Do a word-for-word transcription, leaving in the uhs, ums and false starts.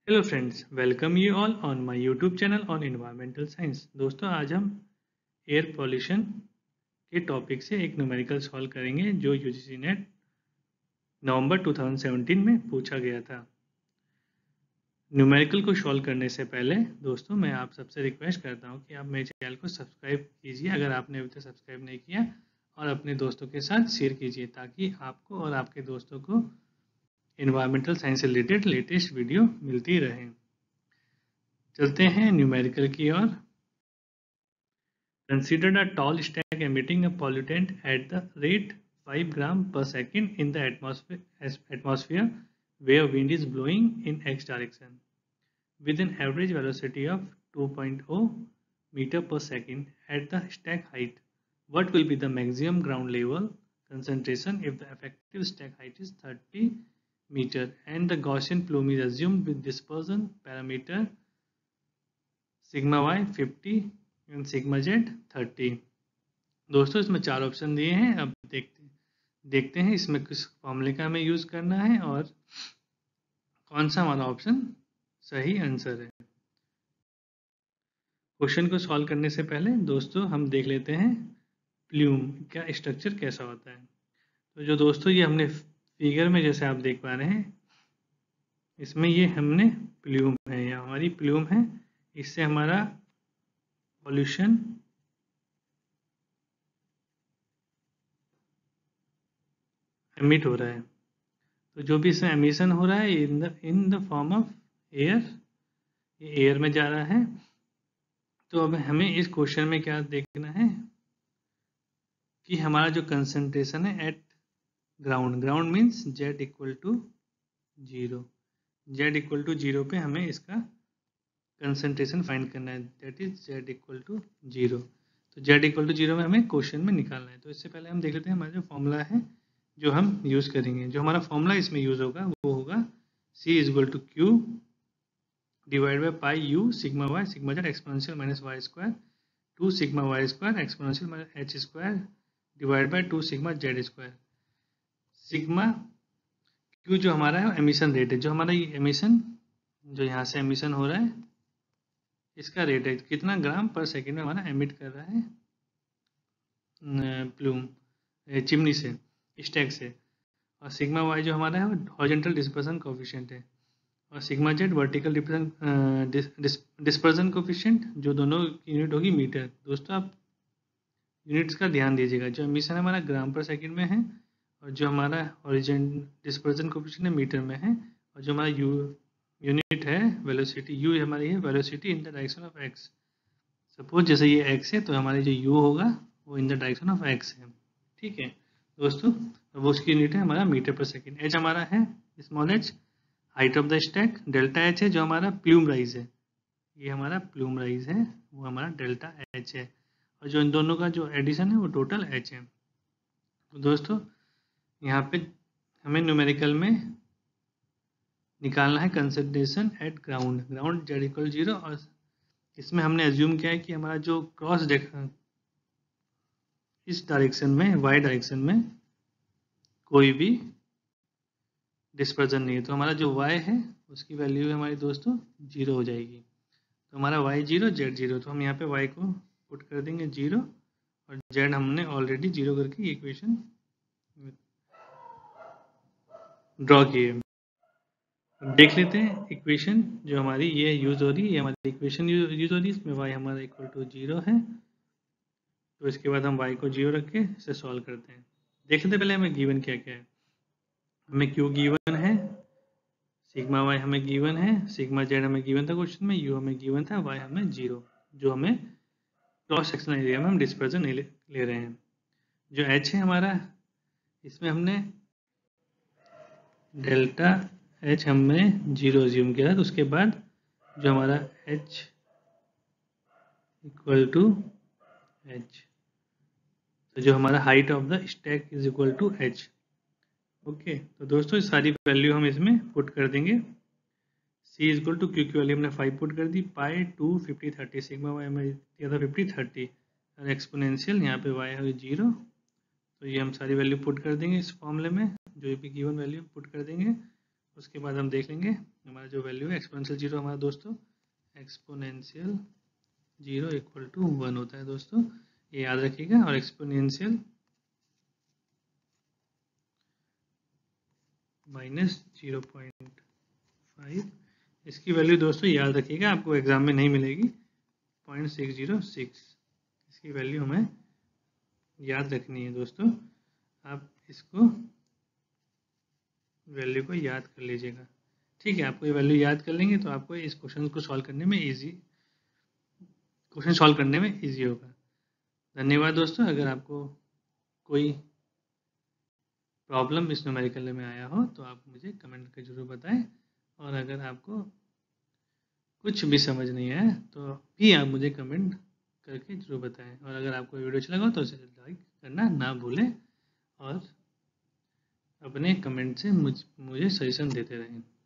Hello friends, welcome you all on my YouTube channel on environmental science. दोस्तों, आज हम air pollution के topic से एक न्यूमेरिकल सॉल्व करेंगे जो यूजीसी नेट नवंबर दो हज़ार सत्रह में पूछा गया था। न्यूमेरिकल को सॉल्व करने से पहले दोस्तों मैं आप सबसे रिक्वेस्ट करता हूं कि आप मेरे चैनल को सब्सक्राइब कीजिए अगर आपने अभी तक सब्सक्राइब नहीं किया, और अपने दोस्तों के साथ शेयर कीजिए ताकि आपको और आपके दोस्तों को एनवायरमेंटल साइंस से रिलेटेड लेटेस्ट वीडियो मिलती रहे। चलते हैं न्यूमेरिकल की ओर। Consider a tall stack emitting a pollutant at the rate five gram per second in the atmosphere, atmosphere where wind is blowing in x direction with an average velocity of two point zero meter per second at the stack height. What will be the maximum ground level concentration if the effective stack height is thirty meter and the Gaussian plume is assumed with dispersion parameter sigma y fifty and sigma Z thirty. दोस्तों, इसमें चार option दिए हैं। अब देखते देखते हैं इसमें किस फॉर्मूले का हमें यूज करना है और कौन सा हमारा ऑप्शन सही आंसर है। क्वेश्चन को सॉल्व करने से पहले दोस्तों हम देख लेते हैं प्लूम का स्ट्रक्चर कैसा होता है। तो जो दोस्तों ये हमने फिगर में जैसे आप देख पा रहे हैं, इसमें ये हमने प्लूम है या हमारी प्लूम है, इससे हमारा पॉल्यूशन एमिट हो रहा है। तो जो भी इसमें एमिशन हो रहा है in the in the form of air, ये एयर में जा रहा है। तो अब हमें इस क्वेश्चन में क्या देखना है कि हमारा जो कंसंट्रेशन है at ground, ground means Z equal to zero, Z equal to zero पे हमें इसका कंसंट्रेशन फाइंड करना है, that is Z equal to zero. तो जेड इक्वल टू जीरो में हमें क्वेश्चन में निकालना है। तो इससे पहले हम देख लेते हैं हमारा जो फॉर्मूला है जो हम यूज करेंगे। जो हमारा फॉर्मूला इसमें यूज होगा वो होगा C is equal to Q divide by pi U sigma Y sigma Z exponential minus Y square two sigma Y square exponential minus H square divide by two sigma Z square. Sigma Q जो हमारा है emission rate है, जो हमारा ये emission जो यहाँ से एमिशन हो रहा है इसका रेट है, कितना ग्राम पर सेकेंड में हमारा एमिट कर रहा है प्लूम चिमनी से, स्टैक से। और सिग्मा वाई जो हमारा है वो हॉरिजॉन्टल डिस्पर्सन कोफिशिएंट है, और sigma Z vertical dispersion coefficient, जो दोनों की यूनिट होगी मीटर। दोस्तों आप यूनिट्स का ध्यान दीजिएगा, जो एमिशन हमारा ग्राम पर सेकंड में है और जो हमारा हॉरिजॉन्टल डिस्पर्सन कोफिशिएंट है मीटर में है, और जो हमारा यू यूनिट है वेलोसिटी, यू हमारी है velocity in the direction of X. Suppose जैसे ये एक्स है तो हमारी जो यू होगा वो in the direction of X है। ठीक है दोस्तों, वो उसकी यूनिट है हमारा मीटर पर सेकेंड। एच हमारा है small H, height of the stack. Delta H है जो हमारा प्लूम राइज है, ये हमारा प्लूम राइज है, वो हमारा डेल्टा एच है। और जो इन दोनों का जो एडिशन है वो टोटल एच है। तो दोस्तों यहाँ पे हमें न्यूमेरिकल में निकालना है concentration at ground, ground Z equal zero. और इसमें हमने एज्यूम किया है कि हमारा जो क्रॉस इस डायरेक्शन में वाई डायरेक्शन में कोई भी डिस्पर्जन नहीं है, तो हमारा जो y है उसकी वैल्यू है हमारी दोस्तों जीरो हो जाएगी। तो हमारा y जीरो जेड जीरो, तो हम यहाँ पे y को पुट कर देंगे जीरो और z हमने ऑलरेडी जीरो करके इक्वेशन ड्रॉ की है। देख लेते हैं इक्वेशन जो हमारी ये यूज हो रही है, ये हमारी इक्वेशन यूज हो रही है, इसमें y हमारा इक्वल टू जीरो है। तो इसके बाद हम y को जीरो रख के इसे सॉल्व करते हैं। देख लेते पहले हमें गिवन क्या क्या है। हमें q गिवन है, सिग्मा वाई हमें गिवन है, सिग्मा जेड हमें गिवन था क्वेश्चन में, यू हमें गिवन था, वाई हमें जीरो, जो हमें क्रॉस सेक्शनल एरिया में हम डिस्पर्जन ले, ले रहे हैं। जो एच है हमारा, इसमें हमने डेल्टा एच हमने जीरो अज्यूम किया, तो उसके बाद जो हमारा एच इक्वल टू एच, तो जो हमारा height of the stack is equal to H. Okay, तो दोस्तों इस सारी वैल्यू हम इसमें पुट कर देंगे। C is equal to Q की वैल्यू हमने फाइव पुट कर दी, pi two fifty thirty, sigma Y हमें दिया था फिफ्टी थर्टी, और एक्सपोनेंशियल यहाँ पे y है जीरो। तो ये हम सारी वैल्यू पुट कर देंगे इस फॉर्मूले में, जो भी गिवन वैल्यू पुट कर देंगे। उसके बाद हम देख लेंगे हमारा जो वैल्यू है एक्सपोनेंशियल जीरो हमारा दोस्तों exponential zero equal to one होता है दोस्तों, ये याद रखिएगा। और exponential minus zero point five, इसकी वैल्यू दोस्तों याद रखिएगा, आपको एग्जाम में नहीं मिलेगी, पॉइंट सिक्स जीरो सिक्स, इसकी वैल्यू हमें याद रखनी है दोस्तों। आप इसको वैल्यू को याद कर लीजिएगा, ठीक है। आपको ये वैल्यू याद कर लेंगे तो आपको इस क्वेश्चन को सॉल्व करने में इजी क्वेश्चन सॉल्व करने में इजी होगा। धन्यवाद दोस्तों। अगर आपको कोई प्रॉब्लम इस न्यूमेरिकल में आया हो तो आप मुझे कमेंट करके जरूर बताएं, और अगर आपको कुछ भी समझ नहीं आया तो भी आप मुझे कमेंट करके जरूर बताएं। और अगर आपको वीडियो अच्छा लगा तो उसे लाइक करना ना भूलें और अपने कमेंट से मुझ मुझे सजेशन देते रहें।